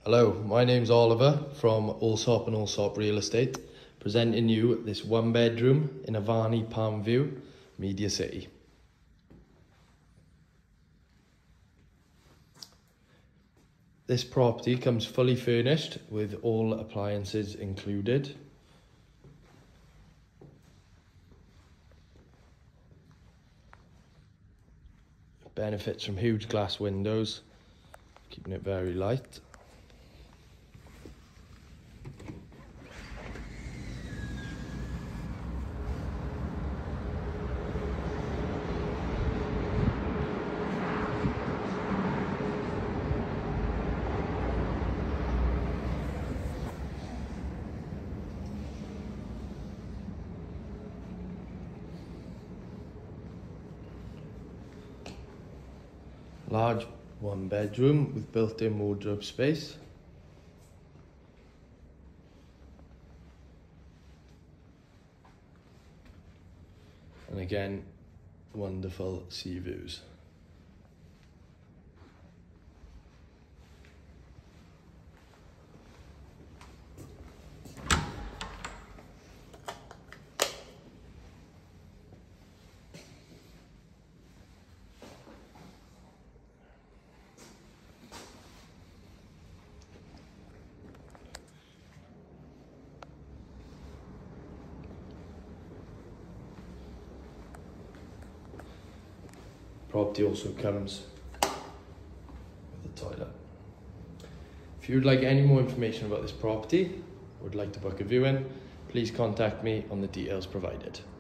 Hello, my name's Oliver from Allsop and Allsop Real Estate, presenting you this one bedroom in Avani Palm View, Media City. This property comes fully furnished with all appliances included. It benefits from huge glass windows, keeping it very light. Large one bedroom with built-in wardrobe space. And again, wonderful sea views. Property also comes with a toilet. If you'd like any more information about this property or would like to book a viewing, please contact me on the details provided.